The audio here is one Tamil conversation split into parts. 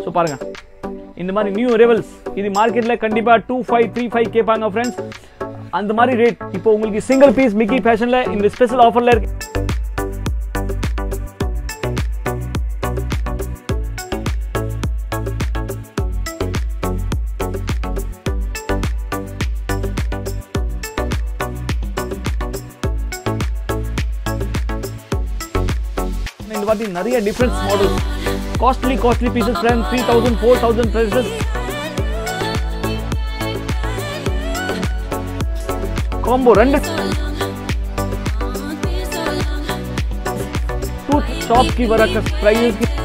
ஸோ பாருங்க இந்த மாதிரி நியூ அரைவல்ஸ் இது மார்க்கெட்டில் கண்டிப்பாக 2535 கேட்பாங்க ஃப்ரெண்ட்ஸ். அந்த மாதிரி ரேட் இப்போ உங்களுக்கு சிங்கிள் பீஸ் மிக்கி ஃபேஷனில் இந்த ஸ்பெஷல் ஆஃபரில் இருக்கு. இந்த வாட்டி நிறைய difference models costly pieces friends 3000 4000 prices combo ரெண்டு टूथ शॉप की वरक प्राइस की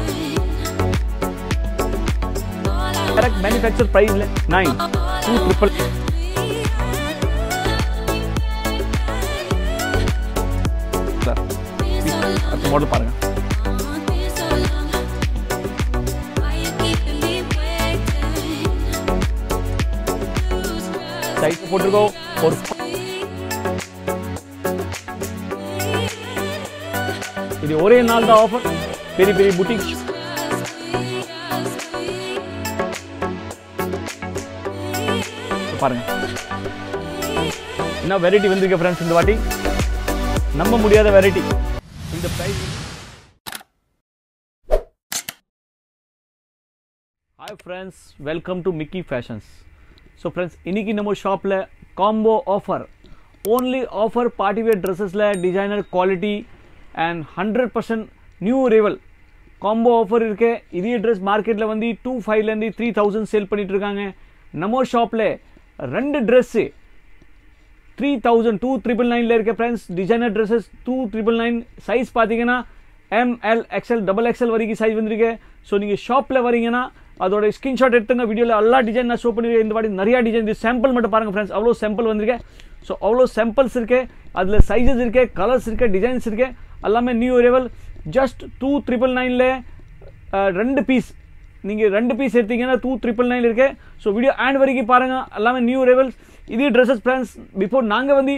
डायरेक्ट मैन्युफैक्चर प्राइस 9 मॉडल பாருங்க साइड போட்டுக்கோ और இது ஒரே நாள் தான் ஆஃபர் பெரிய பெரிய புட்டிக் பாருங்க என்ன வெரைட்டி வந்திருக்கு फ्रेंड्स இந்த வாட்டி நம்ப முடியாத வெரைட்டி இந்த price. Hi friends welcome to Mickey Fashions. So friends இன்னைக்கு நம்ம ஷாப்ல combo offer only offer party wear ட்ரெஸ்ஸஸ்ல designer quality and 100% new arrival combo offer இருக்கு. இதே ட்ரெஸ் மார்க்கெட்ல வந்து 2500 ல இருந்து 3000 சேல் பண்ணிட்டு இருக்காங்க. நம்ம ஷாப்ல ரெண்டு Dress 3000 2999 ல இருக்கு फ्रेंड्स. டிசைனர் Dresses 2999 சைஸ் பாத்தீங்கன்னா ML XL XXL வரைக்கும் சைஸ் வந்திருக்கு. சோ நீங்க ஷாப்ல வரீங்கன்னா அதோட ஸ்கிரீன்ஷாட் எடுத்துங்க. வீடியோல எல்லா டிசைன் நான் ஷோ பண்ணிருக்கேன். இந்த வாட்டி நிறைய டிசைன் இது சாம்பிள் மட்டும் பாருங்க फ्रेंड्स. அவ்வளோ சாம்பிள் வந்திருக்கு. சோ அவ்வளோ சாம்பிள்ஸ் இருக்கு. அதுல சைஸஸ் இருக்கு, கலர்ஸ் இருக்கு, டிசைன்ஸ் இருக்கு. எல்லாமே நியூ அரைவல். ஜஸ்ட் 2999 ல ரெண்டு பீஸ் நீங்க ரெண்டு பீஸ் எடுத்தீங்கன்னா 2999 இருக்கு. சோ வீடியோ ஆண்ட் வரைக்கும் பாருங்க. எல்லாமே நியூ அரைவல்ஸ். இதே Dresses फ्रेंड्स பிஃபோர் நாங்க வந்து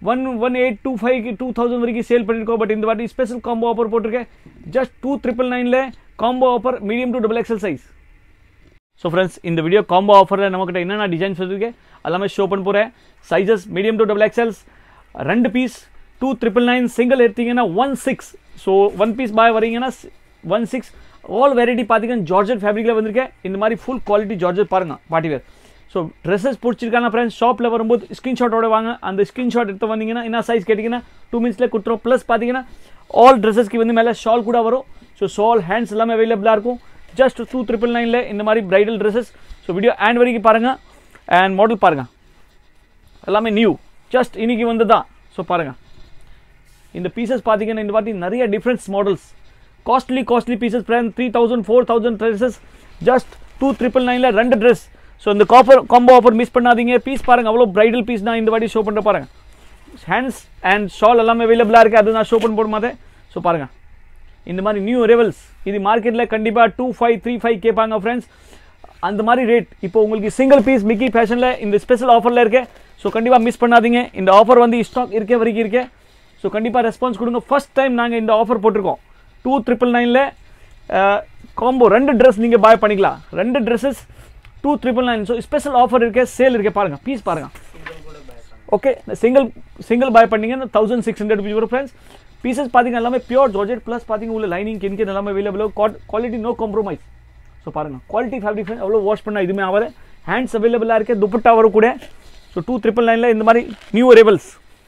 1825 2000 வரைக்கும் சேல் பண்ணிருக்கோம். பட் இந்த வாட்டி ஸ்பெஷல் காம்போ ஆஃபர் போட்டுருக்கேன். ஜஸ்ட் 2999 ல combo offer medium to XXL size. So friends இந்த வீடியோ காம்போ ஆஃபரில் நம்மக்கிட்ட என்னென்ன டிசைன்ஸ் வந்துருக்கு எல்லாமே ஷோ பண்ண போகிறேன். சைஸஸ் மீடியம் டு XXL ரெண்டு பீஸ் 2999 சிங்கிள் எடுத்தீங்கன்னா 16. ஸோ ஒன் பீஸ் பாய் வரீங்கன்னா 16. ஆல் வெரைட்டி பார்த்தீங்கன்னா ஜார்ஜெட் ஃபேப்ரிக்கில் வந்திருக்கேன். இந்த மாதிரி ஃபுல் குவாலிட்டி ஜார்ஜெட் பாருங்க பார்ட்டி வேர். ஸோ ட்ரெஸ்ஸஸ் பிடிச்சிருக்காங்க ஃப்ரெண்ட்ஸ். ஷாப்பில் வரும்போது ஸ்க்ரீன்ஷாட்டோட வாங்க. அந்த ஸ்க்ரீன்ஷாட் எடுத்து வந்தீங்கன்னா என்ன சைஸ் கேட்டிங்கன்னா 2 minutes கொடுத்துரும். ப்ளஸ் பார்த்தீங்கன்னா ஆல் ட்ரெஸ்ஸஸ்க்கு வந்து மேலே ஷால் கூட வரும். ஸோ ஷால் ஹேண்ட்ஸ் எல்லாமே அவைலபிளாக இருக்கும். ஜஸ்ட் 2999 ல இந்த மாதிரி bridal dresses. So video end வரைக்கும் பாருங்க. அண்ட் மாடல் பாருங்க எல்லாமே நியூ ஜஸ்ட் இன்னைக்கு வந்து தான். ஸோ பாருங்க இந்த பீசஸ் பார்த்தீங்கன்னா இந்த வாட்டி நிறைய different models costly pieces friends 3000 4000 dresses just 2999 ல ரெண்டு ட்ரெஸ். ஸோ இந்த காம்போ ஆஃபர் மிஸ் பண்ணாதீங்க. பீஸ் பாருங்க அவ்வளோ பிரைடல் பீஸ் நான் இந்த வாட்டி ஷோ பண்ணுற பாருங்க. ஹேண்ட்ஸ் அண்ட் ஷால் எல்லாமே அவைலபிளாக இருக்குது. அது நான் ஷோ பண்ண போட மாட்டேன். ஸோ பாருங்க இந்த மாதிரி நியூ அரைவல்ஸ் இது மார்க்கெட்டில் கண்டிப்பாக 2535 கேட்பாங்க ஃப்ரெண்ட்ஸ். அந்த மாதிரி ரேட் இப்போ உங்களுக்கு சிங்கிள் பீஸ் மிக்கி ஃபேஷனில் இந்த ஸ்பெஷல் ஆஃபரில் இருக்கு. ஸோ கண்டிப்பாக மிஸ் பண்ணாதீங்க. இந்த ஆஃபர் வந்து ஸ்டாக் இருக்க வரைக்கும் இருக்கு. ஸோ கண்டிப்பாக ரெஸ்பான்ஸ் கொடுங்க. ஃபர்ஸ்ட் டைம் நாங்கள் இந்த ஆஃபர் போட்டிருக்கோம். 2999 ல காம்போ ரெண்டு ட்ரெஸ் நீங்கள் பாய் பண்ணிக்கலாம். ரெண்டு ட்ரெஸ்ஸஸ் 2999. ஸோ ஸ்பெஷல் ஆஃபர் இருக்கு, சேல் இருக்கு. பாருங்க பீஸ் பாருங்க. ஓகே சிங்கிள் பாய் பண்ணீங்கன்னா 1600 rupees வரும் ஃப்ரெண்ட்ஸ். பீசஸ் பார்த்தீங்கன்னா எல்லாமே பியூர் ஜார்ஜெட் ப்ளஸ் பார்த்தீங்கன்னா உள்ள லைனிங் கின் எல்லாமே available. Quality no compromise. So பாருங்க குவாலிட்டி ஃபேப்ரிக் ஃப்ரெண்ட்ஸ் அவ்வளோ வாஷ் பண்ணால் இதுவுமே ஆகாது. ஹேண்ட்ஸ் அவைலபிளாக இருக்குது. துப்பட்டா வரும் கூட. ஸோ 2999 ல இந்த மாதிரி new arrivals.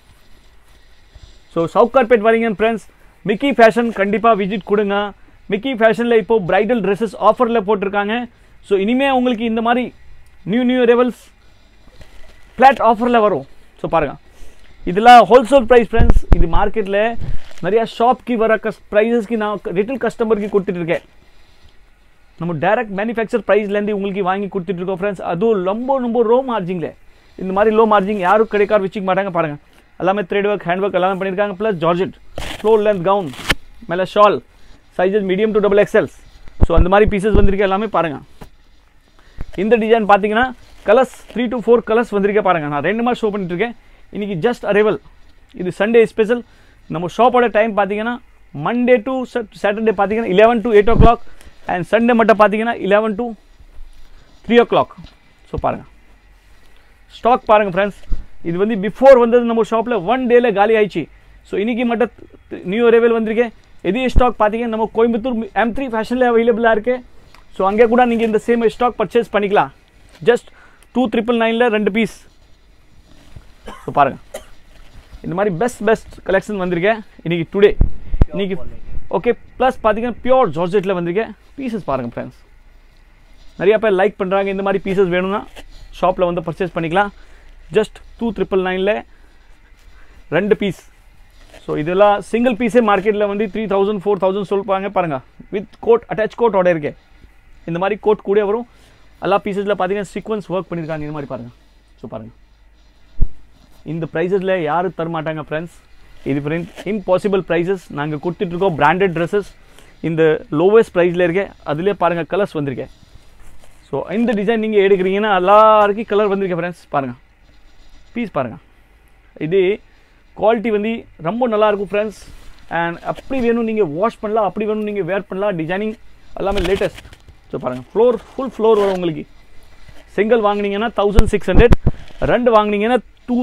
So Sowcarpet வரீங்கன்னு ஃப்ரெண்ட்ஸ் மிக்கி ஃபேஷன் கண்டிப்பாக விசிட் கொடுங்க. மிக்கி ஃபேஷனில் இப்போ பிரைடல் ட்ரெஸ்ஸஸ் ஆஃபரில் போட்டிருக்காங்க. ஸோ இனிமேல் உங்களுக்கு இந்த மாதிரி நியூ அரைவல்ஸ் ஃப்ளாட் ஆஃபரில் வரும். ஸோ பாருங்கள் இதெல்லாம் ஹோல்சேல் ப்ரைஸ் ஃப்ரெண்ட்ஸ். இது மார்க்கெட்டில் நிறையா ஷாப்க்கு வர ப்ரைஸஸ்க்கு நான் ரிட்டெயில் கஸ்டமருக்கு கொடுத்துட்ருக்கேன். நம்ம டைரக்ட் மேனுஃபேக்சர் ப்ரைஸ்லேருந்து உங்களுக்கு வாங்கி கொடுத்துட்ருக்கோம் ஃப்ரெண்ட்ஸ். அதுவும் ரொம்ப லோ மார்ஜிங்கில். இந்த மாதிரி லோ மார்ஜிங் யாரும் கிடைக்காது வச்சுக்க மாட்டாங்க. பாருங்கள் எல்லாமே த்ரெட் ஒர்க் ஹேண்ட் ஒர்க் எல்லாமே பண்ணியிருக்காங்க. Plus georgette floor length gown மேலே shawl sizes medium to XXL. So அந்த மாதிரி பீசஸ் வந்திருக்கு எல்லாமே பாருங்கள். இந்த டிசைன் பார்த்தீங்கன்னா கலர்ஸ் 3 to 4 கலர்ஸ் வந்திருக்கேன் பாருங்கள். நான் ரெண்டு மாதிரி ஷோ பண்ணிட்டுருக்கேன். இன்றைக்கி ஜஸ்ட் அரைவல். இது சண்டே ஸ்பெஷல். நம்ம ஷாப்போட டைம் பார்த்தீங்கன்னா மண்டே டு சாட்டர்டே பார்த்தீங்கன்னா 11 to 8 o'clock அண்ட் சண்டே மட்டும் பார்த்தீங்கன்னா 11 to 3 o'clock. ஸோ பாருங்கள் ஸ்டாக் பாருங்கள் ஃப்ரெண்ட்ஸ், இது வந்து பிஃபோர் வந்தது நம்ம ஷாப்பில் 1 டேல காலி ஆயிடுச்சு. ஸோ இன்றைக்கி மட்டும் நியூ அரைவல் வந்திருக்கேன். இதே ஸ்டாக் பார்த்தீங்கன்னா நம்ம கோயம்புத்தூர் M3 ஃபேஷனில் அவைலபிளாக இருக்குது. ஸோ அங்கே கூட நீங்கள் இந்த சேம் ஸ்டாக் பர்ச்சேஸ் பண்ணிக்கலாம். ஜஸ்ட் 2,999ல 2 பீஸ். ஸோ பாருங்கள் இந்த மாதிரி பெஸ்ட் கலெக்ஷன் வந்திருக்கேன் இன்றைக்கி டுடே. இன்றைக்கி ஓகே ப்ளஸ் பார்த்தீங்கன்னா பியோர் ஜார்ஜெட்டில் வந்திருக்கேன். பீசஸ் பாருங்கள் ஃப்ரெண்ட்ஸ், நிறையா பேர் லைக் பண்ணுறாங்க. இந்த மாதிரி பீசஸ் வேணும்னா ஷாப்பில் வந்து பர்ச்சேஸ் பண்ணிக்கலாம். ஜஸ்ட் 2,999ல 2 பீஸ். ஸோ இதெல்லாம் சிங்கிள் பீஸே மார்க்கெட்டில் வந்து 3,000 4,000 சொல்லுவாங்க. பாருங்கள் வித் கோட் அட்டாச் கோட்டோட இருக்கேன். இந்த மாதிரி கோட் கூட வரும். எல்லா பீசஸில் பார்த்தீங்கன்னா சீக்வன்ஸ் ஒர்க் பண்ணியிருக்காங்க. இந்த மாதிரி பாருங்கள். ஸோ பாருங்கள் இந்த ப்ரைஸஸில் யாரும் தரமாட்டாங்க ஃப்ரெண்ட்ஸ். இது ஃப்ரெண்ட் இம்பாசிபிள் ப்ரைஸஸ் நாங்கள் கொடுத்துட்ருக்கோம். பிராண்டட் ட்ரெஸ்ஸஸ் இந்த லோவஸ்ட் ப்ரைஸில் இருக்கேன். அதிலே பாருங்கள் கலர்ஸ் வந்திருக்கேன். ஸோ இந்த டிசைன் நீங்கள் எடுக்கிறீங்கன்னா எல்லாருக்கும் கலர் வந்திருக்கேன் ஃப்ரெண்ட்ஸ். பாருங்கள் பீஸ் பாருங்கள். இது குவாலிட்டி வந்து ரொம்ப நல்லாயிருக்கும் ஃப்ரெண்ட்ஸ். அண்ட் அப்படி வேணும் நீங்கள் வாஷ் பண்ணலாம், அப்படி வேணும் நீங்கள் வேர் பண்ணலாம். டிசைனிங் எல்லாமே லேட்டஸ்ட். ஸோ பாருங்கள் ஃபுல் ஃப்ளோர் வரும் உங்களுக்கு. சிங்கிள் வாங்கினீங்கன்னா 1,600, 2 வாங்கினீங்கன்னா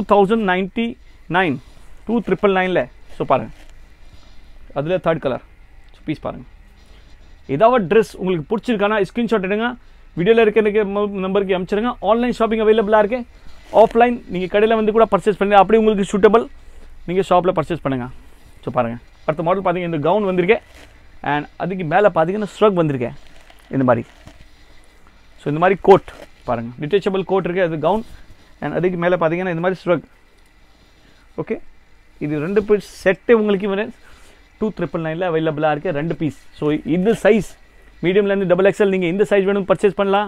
2,099, 2,999ல. ஸோ பாருங்கள் அதில் தேர்ட் கலர். ஸோ பீஸ் பாருங்கள். ஏதாவது ட்ரெஸ் உங்களுக்கு பிடிச்சிருக்கானா ஸ்க்ரீன்ஷாட் எடுங்க, வீடியோவில் இருக்க நம்பருக்கு அனுப்பிச்சிடுங்க. ஆன்லைன் ஷாப்பிங் அவைலபிளாக இருக்குது. ஆஃப்லைன் நீங்கள் கடையில் வந்து கூட பர்ச்சேஸ் பண்ணுங்கள். அப்படி உங்களுக்கு சூட்டபிள் நீங்கள் ஷாப்பில் பர்ச்சேஸ் பண்ணுங்கள். ஸோ பாருங்கள் அடுத்த மாடல் பார்த்தீங்கன்னா இந்த கவுன் வந்திருக்கேன். அண்ட் அதுக்கு மேலே பார்த்தீங்கன்னா ஸ்ட்ரக் வந்திருக்கேன் இந்த மாதிரி. ஸோ இந்த மாதிரி கோட் பாருங்கள், டிட்டேச்சபிள் கோட் இருக்குது. அது கவுன். அண்ட் அதுக்கு மேலே பார்த்தீங்கன்னா இந்த மாதிரி ஸ்ட்ரக். ஓகே இது 2 பீஸ் செட்டு உங்களுக்கு 2,999ல அவைலபிளாக இருக்குது 2 பீஸ். ஸோ இது சைஸ் மீடியம்லேருந்து XXL நீங்கள் இந்த சைஸ் வேணும் பர்ச்சேஸ் பண்ணலாம்.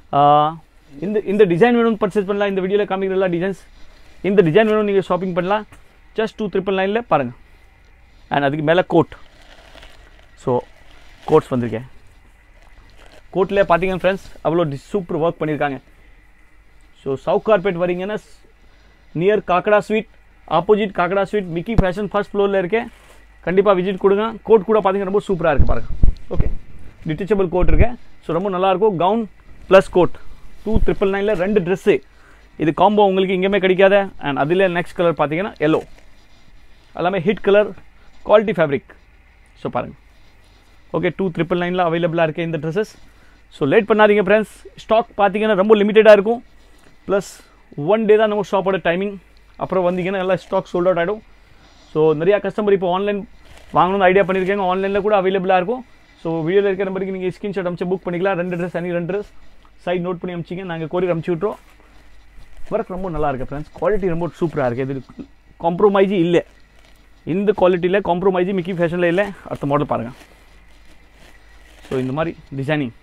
இந்த டிசைன் வேணும் பர்ச்சேஸ் பண்ணலாம். இந்த வீடியோவில் காமிக்கிற எல்லா டிசைன்ஸ் இந்த டிசைன் வேணும் நீங்கள் ஷாப்பிங் பண்ணலாம். ஜஸ்ட் 2,999ல பாருங்கள். அண்ட் அதுக்கு மேலே கோட். ஸோ கோட்ஸ் வந்திருக்கேன். கோட்டில் பார்த்தீங்கன்னா ஃப்ரெண்ட்ஸ் அவ்வளோ சூப்பர் ஒர்க் பண்ணியிருக்காங்க. ஸோ சவுத் கார்பெட் வரீங்கன்னா near Kakada sweet, opposite Kakada sweet Mickey Fashion first ஃப்ளோரில் இருக்கேன். கண்டிப்பாக விசிட் கொடுங்க. கோட் கூட பார்த்தீங்கன்னா ரொம்ப சூப்பராக இருக்குது பாருங்கள். ஓகே டிட்டச்சபிள் கோட் இருக்கேன். ஸோ ரொம்ப நல்லாயிருக்கும். கவுன் ப்ளஸ் கோட் 2,999ல 2 ட்ரெஸ்ஸு. இது காம்போ உங்களுக்கு எங்கேயுமே கிடைக்காத. அண்ட் அதில் நெக்ஸ்ட் கலர் பார்த்தீங்கன்னா எல்லோ. எல்லாமே hit colour, quality fabric. So பாருங்கள் ஓகே 2,999ல அவைலபிளாக இருக்குது இந்த ட்ரெஸ்ஸஸ். ஸோ லேட் பண்ணாதீங்க ஃப்ரெண்ட்ஸ். ஸ்டாக் பார்த்தீங்கன்னா ரொம்ப லிமிட்டடாக இருக்கும். ப்ளஸ் 1 டே தான் நம்ம ஷாப்போட டைமிங். அப்புறம் வந்தீங்கன்னா எல்லாம் ஸ்டாக் சோல்ட் அவுட் ஆகிடும். ஸோ நிறையா கஸ்டமர் இப்போ ஆன்லைன் வாங்கணும்னு ஐடியா பண்ணியிருக்காங்க. ஆன்லைனில் கூட அவைலபிளாக இருக்கும். ஸோ வீடியோவில் இருக்கிற நம்பருக்கு நீங்கள் ஸ்க்ரீன்ஷாட் அனுப்பிச்சு புக் பண்ணிக்கலாம். 2 ட்ரெஸ் 2 ட்ரெஸ் சைட் நோட் பண்ணி அனுப்பிச்சிங்க. நாங்கள் கொரியர் அனுப்பிச்சி விட்றோம். ஒர்க் ரொம்ப நல்லா இருக்குது ஃப்ரெண்ட்ஸ். குவாலிட்டி ரொம்ப சூப்பராக இருக்குது. இது காம்ப்ரமைஸு இல்லை. இந்த குவாலிட்டியில் காம்ப்ரமைஸு மிக்கி ஃபேஷனில் இல்லை. அடுத்த மாடல் பாருங்கள். ஸோ இந்த மாதிரி டிசைனிங்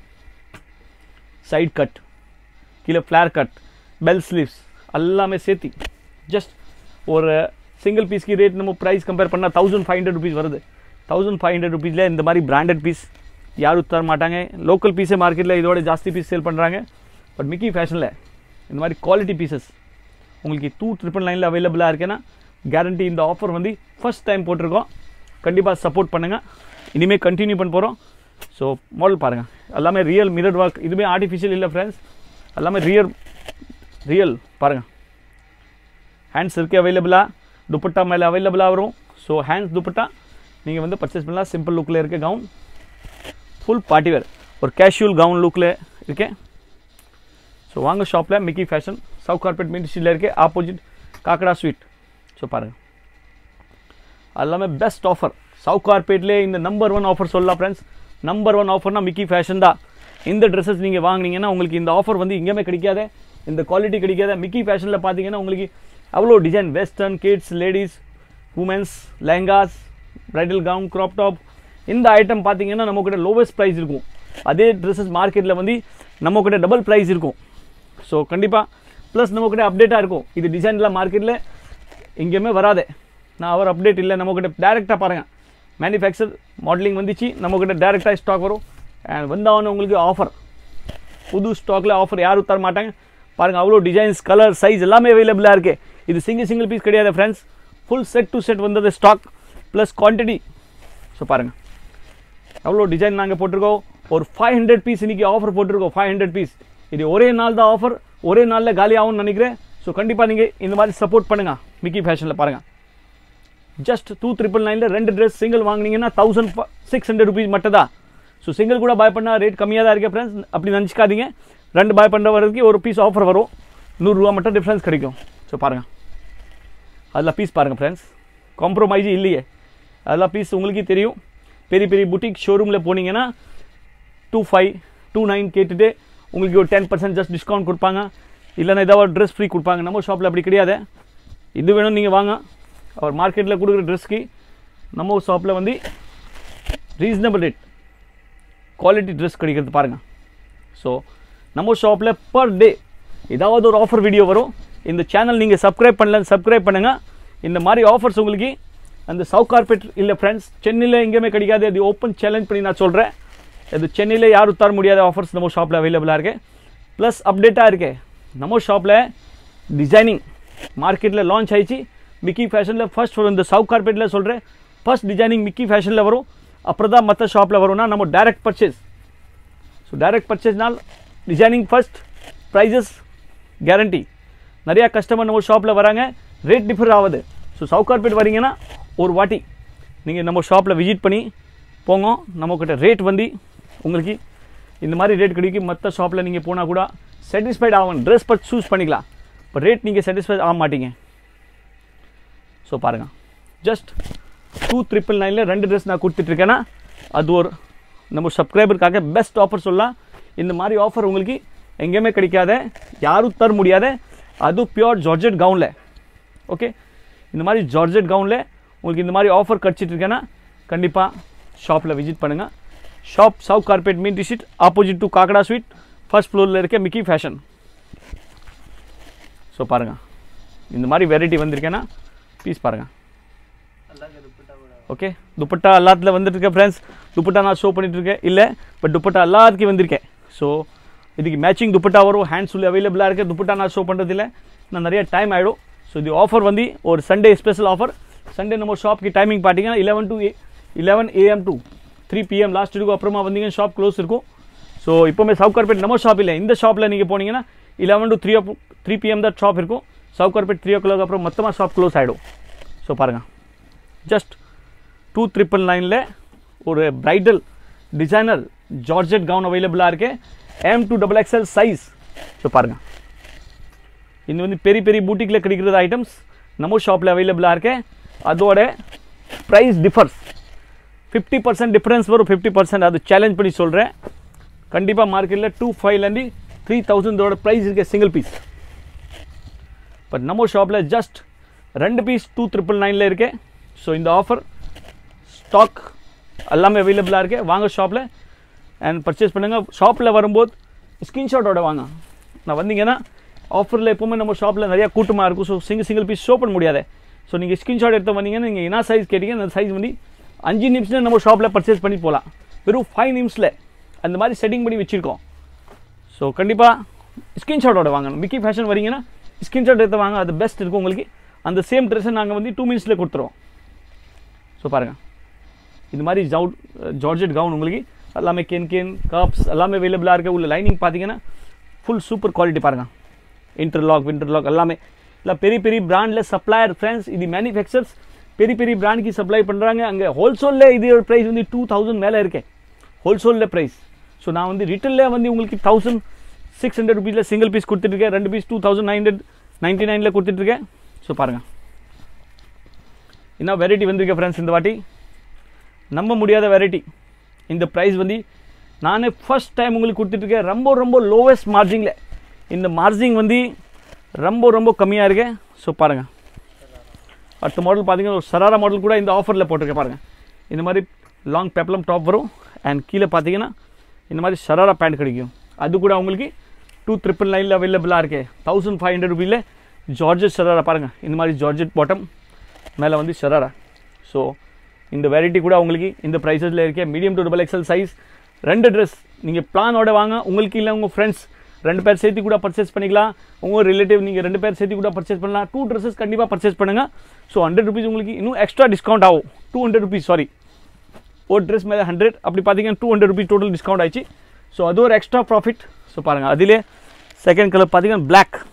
சைட் கட், கீழே ஃப்ளேர் கட், பெல் ஸ்லீவ்ஸ் எல்லாமே சேர்த்து ஜஸ்ட் ஒரு சிங்கிள் பீஸ்க்கு ரேட் நம்ம ப்ரைஸ் கம்பேர் பண்ணால் 1,500 ருபீஸ் வருது. 1,500 ருபீஸில் இந்த மாதிரி பிராண்டட் பீஸ் யாரும் தர மாட்டாங்க. லோக்கல் பீஸே மார்க்கெட்டில் இதோட ஜாஸ்தி பீஸ் சேல் பண்ணுறாங்க. பட் மிக்கி ஃபேஷனில் இந்த மாதிரி குவாலிட்டி பீசஸ் உங்களுக்கு 2,999ல அவைலபிளாக இருக்குன்னா கேரண்டி. இந்த ஆஃபர் வந்து ஃபஸ்ட் டைம் போட்டிருக்கோம். கண்டிப்பாக சப்போர்ட் பண்ணுங்கள். இனிமேல் கண்டினியூ பண்ண போகிறோம். ஸோ மாடல் பாருங்கள் எல்லாமே ரியல் மிரர் ஒர்க். இதுவுமே ஆர்டிஃபிஷியல் இல்லை ஃப்ரெண்ட்ஸ். எல்லாமே ரியல் பாருங்கள். ஹேண்ட்ஸ் இருக்குது அவைலபிளாக. துப்பட்டா மேலே அவைலபிளாக வரும். ஸோ ஹேண்ட்ஸ் துப்பட்டா நீங்கள் வந்து பர்ச்சேஸ் பண்ணலாம். சிம்பிள் லுக்கில் இருக்க கவுன், ஃபுல் பார்ட்டிவேர் ஒரு கேஷுவல் கவுன் லுக்கில் இருக்கேன். ஸோ வாங்க ஷாப்பில் Mickey Fashion Sowcarpet main ஸ்ட்ரீட்டில் இருக்குது, ஆப்போசிட் காக்கடா ஸ்வீட். ஸோ பாருங்கள் எல்லாமே பெஸ்ட் ஆஃபர். சவுத் கார்பெட்லேயே இந்த நம்பர் 1 ஆஃபர் சொல்லலாம் ஃப்ரெண்ட்ஸ். நம்பர் 1 ஆஃபர்னால் மிக்கி ஃபேஷன் தான். இந்த ட்ரெஸ்ஸஸ் நீங்கள் வாங்கினீங்கன்னா உங்களுக்கு இந்த ஆஃபர் வந்து எங்கேயுமே கிடைக்காது. இந்த குவாலிட்டி கிடைக்காது. மிக்கி ஃபேஷனில் பார்த்தீங்கன்னா உங்களுக்கு அவ்வளோ design, western, kids, ladies, womens, lehengas, bridal gown, crop top, இந்த ஐட்டம் பார்த்தீங்கன்னா நம்மக்கிட்ட லோவஸ்ட் ப்ரைஸ் இருக்கும். அதே ட்ரெஸ்ஸஸ் மார்க்கெட்டில் வந்து நம்மக்கிட்ட டபுள் ப்ரைஸ் இருக்கும். ஸோ கண்டிப்பாக ப்ளஸ் நம்மக்கிட்ட அப்டேட்டாக இருக்கும். இது டிசைன்லாம் மார்க்கெட்டில் எங்கேயுமே வராது. நான் அவர் அப்டேட் இல்லை. நம்மக்கிட்ட டேரெக்டாக பாருங்கள் மேனுஃபேக்சர் மாடலிங் வந்துச்சு. நம்மக்கிட்ட டேரெக்டாக ஸ்டாக் வரும். அண்ட் வந்தாலும் உங்களுக்கு ஆஃபர், புது ஸ்டாக்கில் ஆஃபர் யாரும் தர மாட்டாங்க. பாருங்கள் அவ்வளோ டிசைன்ஸ், கலர், சைஸ் எல்லாமே அவைலபிளாக இருக்குது. இது சிங்கிள் பீஸ் கிடையாது friends. Full set to set வந்தது ஸ்டாக் ப்ளஸ் குவான்டிட்டி. ஸோ பாருங்கள் அவ்வளோ டிசைன் நாங்கள் போட்டிருக்கோம். ஒரு 500 பீஸ் இன்னைக்கு ஆஃபர் போட்டுருக்கோம். 500 பீஸ் இது ஒரே நாள் தான் ஆஃபர், ஒரே நாளில் காலி ஆகும்னு நினைக்கிறேன். ஸோ கண்டிப்பாக நீங்கள் இந்த மாதிரி சப்போர்ட் பண்ணுங்கள் மிக்கி ஃபேஷனில். பாருங்கள், ஜஸ்ட் 2999 ரெண்டு ட்ரெஸ் சிங்கிள் வாங்கினீங்கன்னா 1600 ருபீஸ் மட்டும் தான். ஸோ சிங்கிள் கூட பாய் பண்ணால் ரேட் கம்மியாக தான் இருக்குது ஃப்ரெண்ட்ஸ், அப்படி நினச்சிக்காதீங்க. ரெண்டு பாய் பண்ணுற வரைக்கும் ஒரு பீஸ் ஆஃபர் வரும், 100 ரூபா மட்டும் டிஃப்ரென்ஸ் கிடைக்கும். ஸோ பாருங்கள், அதில் பீஸ் பாருங்கள் ஃப்ரெண்ட்ஸ், காம்ப்ரமைஸே இல்லையே. அதெல்லாம் பீஸ் உங்களுக்கே தெரியும். பெரிய பெரிய புட்டிக் ஷோரூமில் போனீங்கன்னா 25, 29 கேட்டுட்டு உங்களுக்கு ஒரு 10% ஜஸ்ட் டிஸ்கவுண்ட் கொடுப்பாங்க, இல்லைன்னா ஏதாவது ட்ரெஸ் ஃப்ரீ கொடுப்பாங்க. நம்ம ஷாப்பில் அப்படி கிடையாது. இது வேணும் நீங்கள் வாங்க. அவர் மார்க்கெட்டில் கொடுக்குற ட்ரெஸ்க்கு நம்ம ஷாப்பில் வந்து ரீசனபிள் ரேட், குவாலிட்டி ட்ரெஸ் கிடைக்கிறது பாருங்கள். ஸோ நம்ம ஷாப்பில் பர் டே ஏதாவது ஒரு ஆஃபர் வீடியோ வரும். இந்த சேனல் நீங்கள் சப்ஸ்கிரைப் பண்ணுங்கள். இந்த மாதிரி ஆஃபர்ஸ் உங்களுக்கு அந்த சவுத் கார்பெட் இல்லை ஃப்ரெண்ட்ஸ், சென்னையில் எங்கேயுமே கிடைக்காது. அது ஓப்பன் சேலஞ்ச் பண்ணி நான் சொல்கிறேன். இது சென்னையில் யாரும் தர முடியாத ஆஃபர்ஸ் நம்ம ஷாப்பில் அவைலபிளாக இருக்குது. ப்ளஸ் அப்டேட்டாக இருக்குது. நம்ம ஷாப்பில் டிசைனிங் மார்க்கெட்டில் லான்ச் ஆயிடுச்சு. மிக்கி ஃபேஷனில் ஃபர்ஸ்ட் வரும். இந்த சவுத் கார்பெட்டில் சொல்கிறேன், ஃபர்ஸ்ட் டிசைனிங் மிக்கி ஃபேஷனில் வரும். அப்புறம் தான் மற்ற ஷாப்பில் வரும்னா நம்ம டைரக்ட் பர்ச்சேஸ். ஸோ டைரக்ட் பர்ச்சேஸ்னால் டிசைனிங் ஃபர்ஸ்ட், ப்ரைஸஸ் கேரண்டி. நிறையா கஸ்டமர் நம்ம ஷாப்பில் வராங்க, ரேட் டிஃபர் ஆகுது. ஸோ சவுத் கார்பெட் வரீங்கன்னா ஒரு வாட்டி நீங்கள் நம்ம ஷாப்பில் விசிட் பண்ணி போங்க. நம்மக்கிட்ட ரேட் வந்து உங்களுக்கு இந்த மாதிரி ரேட் கிடைக்கும். மற்ற ஷாப்பில் நீங்கள் போனால் கூட சாட்டிஸ்ஃபைட் ஆகும். ட்ரெஸ் பட் சூஸ் பண்ணிக்கலாம், இப்போ ரேட் நீங்கள் சாட்டிஸ்ஃபைட் ஆக மாட்டீங்க. ஸோ பாருங்கள், ஜஸ்ட் 2999 ரெண்டு ட்ரெஸ் நான் கொடுத்துட்ருக்கேன்னா அது ஒரு நம்ம சப்ஸ்கிரைபருக்காக பெஸ்ட் ஆஃபர் சொல்லலாம். இந்த மாதிரி ஆஃபர் உங்களுக்கு எங்கேயுமே கிடைக்காத, யாரும் தர முடியாத. அது பியோர் ஜார்ஜெட் கவுனில். ஓகே, இந்த மாதிரி ஜார்ஜெட் கவுனில் உங்களுக்கு இந்த மாதிரி ஆஃபர் கிடச்சிட்ருக்கேன்னா கண்டிப்பாக ஷாப்பில் விசிட் பண்ணுங்கள். Shop Sowcarpet main district, opposite to Kakada sweet, first ஃப்ளோரில் இருக்க மிக்கி ஃபேஷன். ஸோ பாருங்கள், இந்த மாதிரி வெரைட்டி வந்திருக்கேன்னா பீஸ் பாருங்கள். ஓகே, துப்பட்டா எல்லாத்துல வந்துட்டுருக்கேன் ஃப்ரெண்ட்ஸ். துப்பட்டா நான் ஷோ பண்ணிட்டுருக்கேன் இல்லை, பட் துப்பட்டா எல்லாத்துக்கும் வந்திருக்கேன். ஸோ இதுக்கு மேட்சிங் துப்பட்டா வரும். ஹேண்ட்ஸ் ஃபுல் அவைலபிளாக இருக்குது. துப்பட்டா நான் ஷோ பண்ணுறதில்ல, நான் நிறைய டைம் ஆகிடும். ஸோ இது ஆஃபர் வந்து ஒரு சண்டே ஸ்பெஷல் ஆஃபர். சண்டே நம்ம ஷாப்க்கு டைமிங் பார்த்தீங்கன்னா 11 AM to 3 PM லாஸ்ட் இருக்கும். அப்புறமா வந்தீங்கன்னா ஷாப் க்ளோஸ் இருக்கும். ஸோ இப்போவுமே சவுத் கார்பெட் நம்ம ஷாப் இல்லை, இந்த ஷாப்பில் நீங்கள் போனீங்கன்னா 11 to 3 PM தான் ஷாப் இருக்கும். சவுத் கார்பெட் 3 o'clock அப்புறம் மொத்தமாக ஷாப் க்ளோஸ் ஆகிடும். ஸோ பாருங்கள், ஜஸ்ட் 2999 ஒரு பிரைடல் டிசைனர் ஜார்ஜெட் கவுன் அவைலபிளாக இருக்குது. M to XXL size. So பாருங்கள், இது வந்து பெரிய பெரிய பூட்டிக்கில் கிடைக்கிறது ஐட்டம்ஸ் நம்ம ஷாப்பில் அவைலபிளாக இருக்கு. அதோட ப்ரைஸ் டிஃபர்ஸ், 50% டிஃப்ரென்ஸ் வரும். 50% அது சேலஞ்ச் பண்ணி சொல்கிறேன். கண்டிப்பாக மார்க்கெட்டில் 2500 3000 ப்ரைஸ் இருக்க சிங்கிள் பீஸ். பட் நம்ம ஷாப்பில் ஜஸ்ட் ரெண்டு பீஸ் 2999 இருக்கு. ஸோ இந்த ஆஃபர் ஸ்டாக் எல்லாமே அவைலபிளாக இருக்குது. வாங்க ஷாப்பில் அண்ட் பர்ச்சேஸ் பண்ணுங்கள். ஷாப்பில் வரும்போது ஸ்க்ரீன்ஷாட்டோட வாங்க. நான் வந்தீங்கன்னா ஆஃபரில் எப்போவுமே நம்ம ஷாப்பில் நிறையா கூட்டமாக இருக்கும். ஸோ சிங்கிள் பீஸ் ஷோ பண்ண முடியாது. ஸோ நீங்கள் ஸ்க்ரீன்ஷாட் எடுத்து வந்தீங்கன்னா நீங்கள் என்ன சைஸ் கேட்டீங்க அந்த சைஸ் வந்து 5 நிமிஷம் நம்ம ஷாப்பில் பர்ச்சேஸ் பண்ணி போகலாம். வெறும் 5 நிமிஷத்தில் அந்த மாதிரி செட்டிங் பண்ணி வச்சுருக்கோம். ஸோ கண்டிப்பாக ஸ்க்ரீன்ஷாட்டோட வாங்க. மிக்கி ஃபேஷன் வரீங்கன்னா ஸ்க்ரீன்ஷாட் எடுத்து வாங்க, அது பெஸ்ட் இருக்கும் உங்களுக்கு. அந்த சேம் ட்ரெஸ்ஸை நாங்கள் வந்து 2 மினிட்ஸில் கொடுத்துருவோம். ஸோ பாருங்கள், இது மாதிரி ஜார்ஜெட் கவுன் உங்களுக்கு எல்லாமே கேன் கப்ஸ் எல்லாமே அவைலபிளாக இருக்குது. உள்ள லைனிங் பார்த்தீங்கன்னா ஃபுல் சூப்பர் குவாலிட்டி பாருங்கள். இன்டர்லாக் விண்டர்லாக் எல்லாமே இல்லை பெரிய பெரிய பிராண்டில் சப்ளையர் ஃப்ரெண்ட்ஸ். இது மேனுஃபேக்சர்ஸ் பெரிய பெரிய பிராண்டுக்கு சப்ளை பண்ணுறாங்க. அங்கே ஹோல்சேலில் இது ப்ரைஸ் வந்து 2000 மேலே இருக்கேன் ஹோல்சேலில் ப்ரைஸ். ஸோ நான் வந்து ரிட்டெயிலில் வந்து உங்களுக்கு 1600 ருபீஸில் சிங்கிள் பீஸ் கொடுத்துட்ருக்கேன். ரெண்டு பீஸ் 2999 கொடுத்துட்ருக்கேன். ஸோ பாருங்கள், என்ன வெரைட்டி வந்திருக்கேன் ஃப்ரெண்ட்ஸ். இந்த வாட்டி நம்ப முடியாத வெரைட்டி. இந்த ப்ரைஸ் வந்து நானே ஃபர்ஸ்ட் டைம் உங்களுக்கு கொடுத்துட்ருக்கேன். ரொம்ப ரொம்ப லோவஸ்ட் மார்ஜிங்கில். இந்த மார்ஜிங் வந்து ரொம்ப ரொம்ப கம்மியாக இருக்கு. ஸோ பாருங்கள், அடுத்த மாடல் பார்த்தீங்கன்னா ஒரு சராரா மாடல் கூட இந்த ஆஃபரில் போட்டிருக்கேன் பாருங்கள். இந்த மாதிரி லாங் பெப்ளம் டாப் வரும் அண்ட் கீழே பார்த்தீங்கன்னா இந்த மாதிரி சராரா பேண்ட் கிடைக்கும். அது கூட உங்களுக்கு 2999 அவைலபிளாக இருக்குது. 1500 ருபீயில் ஜார்ஜெட் சராரா பாருங்கள். இந்த மாதிரி ஜார்ஜெட் பாட்டம் மேலே வந்து சராரா. ஸோ இந்த வெரைட்டி கூட உங்களுக்கு இந்த ப்ரைஸஸில் இருக்கே. மீடியம் டு XXL சைஸ் ரெண்டு ட்ரெஸ் நீங்கள் பிளானோட வாங்க. உங்களுக்கு இல்லை உங்கள் ஃப்ரெண்ட்ஸ் 2 பேர் சேர்த்து கூட பர்ச்சேஸ் பண்ணிக்கலாம். உங்கள் ரிலேட்டிவ் நீங்கள் 2 பேர் சேர்த்து கூட பர்ச்சேஸ் பண்ணலாம். 2 ட்ரெஸ்ஸஸ் கண்டிப்பாக பர்ச்சேஸ் பண்ணுங்கள். ஸோ 100 ருபீஸ் உங்களுக்கு இன்னும் எக்ஸ்ட்ரா டிஸ்கவுண்ட் ஆகும். 200 ருபீஸ் சாரி ஒரு ட்ரெஸ் மேலே 100 அப்படி பார்த்தீங்கன்னா 200 rupees டோட்டல் டிஸ்கவுண்ட் ஆயிடுச்சு. ஸோ அது ஒரு எக்ஸ்ட்ரா ப்ராஃபிட். ஸோ பாருங்கள் அதிலே செகண்ட் கலர் பார்த்தீங்கன்னா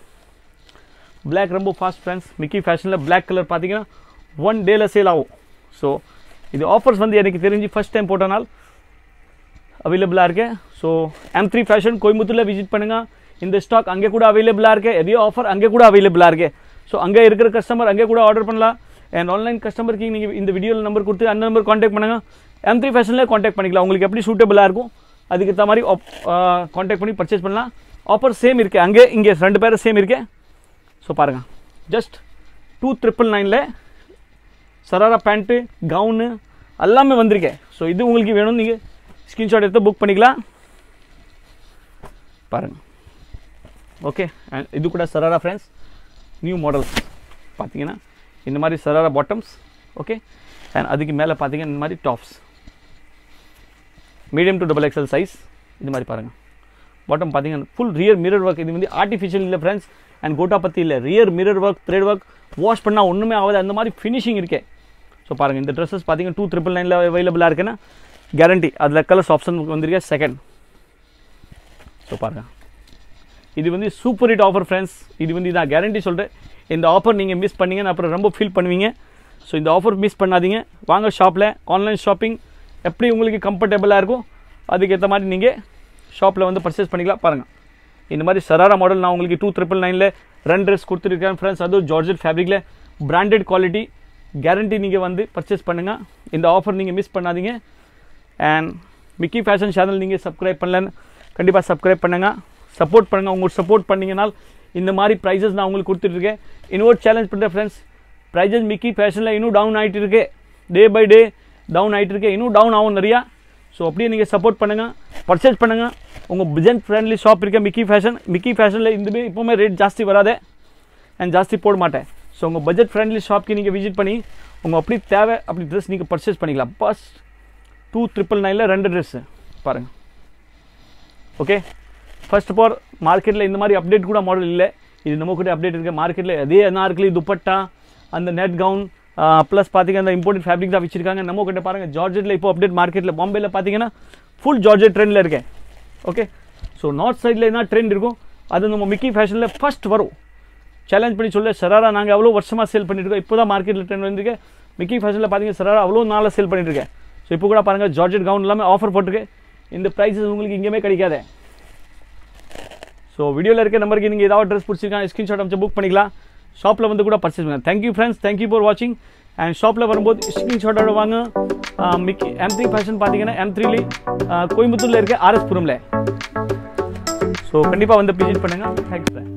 பிளாக் ரொம்ப ஃபாஸ்ட் ஃப்ரெண்ட்ஸ். மிக்கி ஃபேஷனில் பிளாக் கலர் பார்த்தீங்கன்னா 1 டேயில் சேல் ஆகும். ஸோ இது ஆஃபர்ஸ் வந்து எனக்கு தெரிஞ்சு ஃபஸ்ட் டைம் போட்டனால் அவைலபிளாக இருக்கேன். ஸோ M3 ஃபேஷன் கோயம்புத்தூரில் விசிட் பண்ணுங்கள். இந்த ஸ்டாக் அங்கே கூட அவைலபிளாக இருக்கு. எதையோ ஆஃபர் அங்கே கூட அவைலபிளாக இருக்கு. ஸோ அங்கே இருக்கிற கஸ்டமர் அங்கே கூட ஆர்டர் பண்ணலாம். அண்ட் ஆன்லைன் கஸ்டமருக்கு நீங்கள் இந்த வீடியோவில் நம்பர் கொடுத்து அந்த நம்பர் காண்டாக்ட் பண்ணுங்கள். M3 ஃபேஷனில் காண்டாக்ட் பண்ணிக்கலாம். உங்களுக்கு எப்படி சூட்டபிளாக இருக்கும் அதுக்கு ஏற்ற மாதிரி காண்டாக்ட் பண்ணி பர்ச்சேஸ் பண்ணலாம். ஆஃபர் சேம் இருக்குது, அங்கே இங்கே 2 பேரும் சேம் இருக்கு. ஸோ பாருங்கள் ஜஸ்ட் 2,999 சராரா பேண்ட்டு கவுனு எல்லாமே வந்திருக்கேன். ஸோ இது உங்களுக்கு வேணும் நீங்கள் ஸ்க்ரீன்ஷாட் எடுத்து புக் பண்ணிக்கலாம். பாருங்கள் ஓகே. அண்ட் இது கூட சராரா ஃப்ரெண்ட்ஸ் நியூ மாடல்ஸ் பார்த்தீங்கன்னா இந்த மாதிரி சராரா பாட்டம்ஸ் ஓகே. அண்ட் அதுக்கு மேலே பார்த்தீங்கன்னா இந்த மாதிரி tops medium to XXL size. இது மாதிரி பாருங்கள் பாட்டம் பார்த்தீங்கன்னா ஃபுல் ரியர் மிரர் ஒர்க். இது வந்து ஆர்டிஃபிஷியல் இல்லை ஃப்ரெண்ட்ஸ் அண்ட் கோட்டா பற்றி இல்லை, real mirror work thread work. Wash பண்ணால் ஒன்றுமே ஆகாது அந்த மாதிரி ஃபினிஷிங் இருக்கே. ஸோ பாருங்கள் இந்த ட்ரெஸ்ஸஸ் பார்த்தீங்கன்னா 2,999 அவைலபிளாக இருக்குன்னா கேரண்டி. அதில் கலர்ஸ் ஆப்ஷன் வந்திருக்கேன் செகண்ட். ஸோ பாருங்கள் இது வந்து சூப்பர் ஹிட் ஆஃபர் ஃப்ரெண்ட்ஸ். இது வந்து நான் கேரண்டி சொல்கிறேன். இந்த ஆஃபர் நீங்கள் மிஸ் பண்ணிங்கன்னா அப்புறம் ரொம்ப ஃபீல் பண்ணுவீங்க. ஸோ இந்த ஆஃபர் மிஸ் பண்ணாதீங்க. வாங்க ஷாப்பில் ஆன்லைன் ஷாப்பிங் எப்படி உங்களுக்கு கம்ஃபர்டபுளாக இருக்கும் அதுக்கேற்ற மாதிரி நீங்கள் ஷாப்பில் வந்து பர்ச்சேஸ் பண்ணிக்கலாம். பாருங்கள் இந்த மாதிரி சராரா மாடல் நான் உங்களுக்கு 2,999 2 ட்ரெஸ் கொடுத்துருக்கேன் ஃப்ரெண்ட்ஸ். அதுவும் ஜார்ஜெட் ஃபேப்ரிக்கில் பிராண்டட் குவாலிட்டி கேரண்டி. நீங்கள் வந்து பர்ச்சேஸ் பண்ணுங்கள். இந்த ஆஃபர் நீங்கள் மிஸ் பண்ணாதீங்க. அண்ட் மிக்கி ஃபேஷன் சேனல் நீங்கள் சப்ஸ்கிரைப் பண்ணலன்னு கண்டிப்பாக சப்ஸ்கிரைப் பண்ணுங்கள், சப்போர்ட் பண்ணுங்கள். உங்களுக்கு சப்போர்ட் பண்ணிங்கனால் இந்த மாதிரி ப்ரைஸஸ் நான் உங்களுக்கு கொடுத்துட்ருக்கேன். இன்னொரு சேலஞ்ச் பண்ணுறேன் ஃப்ரெண்ட்ஸ், ப்ரைஸஸ் மிக்கி ஃபேஷனில் இன்னும் டவுன் ஆகிட்டு இருக்கு. டே பை டே டவுன் ஆகிட்டு இருக்கு, இன்னும் டவுன் ஆகும் நிறையா. ஸோ அப்படியே நீங்கள் சப்போர்ட் பண்ணுங்கள், பர்ச்சேஸ் பண்ணுங்கள். உங்கள் பட்ஜெட் ஃப்ரெண்ட்லி ஷாப் இருக்க மிக்கி ஃபேஷனில் இந்த எப்போவுமே ரேட் ஜாஸ்தி வராதே அண்ட் ஜாஸ்தி போட மாட்டேன். ஸோ உங்கள் பட்ஜெட் ஃப்ரெண்ட்லி ஷாப்க்கு நீங்கள் விசிட் பண்ணி உங்கள் அப்படி தேவை அப்படி ட்ரெஸ் நீங்கள் பர்ச்சேஸ் பண்ணிக்கலாம். பஸ் 2,999 2 ட்ரெஸ்ஸு பாருங்கள் ஓகே. ஃபர்ஸ்ட் ஆஃப் ஆல் மார்க்கெட்டில் இந்த மாதிரி அப்டேட் கூட மாடல் இல்லை. இது நம்ம கூட அப்டேட் இருக்குது மார்க்கெட்டில். அதே அனார்கலி துப்பட்டா அந்த நெட் கவுன் ப்ளஸ் பார்த்தீங்கன்னா அந்த இம்போர்ட்டட் ஃபேப்ரிக் தான் வச்சிருக்காங்க. நம்ம கிட்ட பாருங்கள் ஜார்ஜெட்டில் இப்போ அப்டேட் மார்க்கெட்டில் பாம்பேயில் பார்த்தீங்கன்னா ஃபுல் ஜார்ஜெட் ட்ரெண்டில் இருக்கேன் ஓகே. ஸோ நார்த் சைடில் என்ன ட்ரெண்ட் இருக்கும் அது நம்ம மிக்கி ஃபேஷனில் ஃபஸ்ட் வரும். சேலஞ்ச் பண்ணி சொல்ல சராரா நாங்கள் அவ்வளோ வருஷமாக சேல் பண்ணிட்டுருக்கோம். இப்போ தான் மார்க்கெட்டில் ட்ரெண்ட் வந்துருக்கேன். மிக்கி ஃபேஷனில் பார்த்தீங்கன்னா சராரா அவ்வளோ நாளாக சேல் பண்ணிட்டுருக்கேன். ஸோ இப்போ கூட பாருங்கள் ஜார்ஜெட் கவுன் எல்லாமே ஆஃபர் போட்டிருக்கேன். இந்த ப்ரைஸஸ் உங்களுக்கு எங்கேயுமே கிடைக்காது. ஸோ வீடியோவில் இருக்க நம்பருக்கு நீங்கள் ஏதாவது ட்ரெஸ் பிடிச்சிருக்காங்க ஸ்க்ரீன்ஷாட் அமைச்சு புக் பண்ணிக்கலாம். ஷாப்பில் வந்து கூட பர்ச்சேஸ் பண்ணுங்கள். தேங்க்யூ ஃப்ரெண்ட்ஸ், தேங்க்யூ ஃபார் வாட்சிங். அண்ட் ஷாப்பில் வரும்போது ஸ்க்ரீன்ஷாட்டோட வாங்க. மிக்கி M3 ஃபேஷன் பார்த்தீங்கன்னா M3 கோயம்புத்தூரில் இருக்க RS புரமில். ஸோ கண்டிப்பாக வந்து விசிட் பண்ணுங்கள். தேங்க்ஸ்.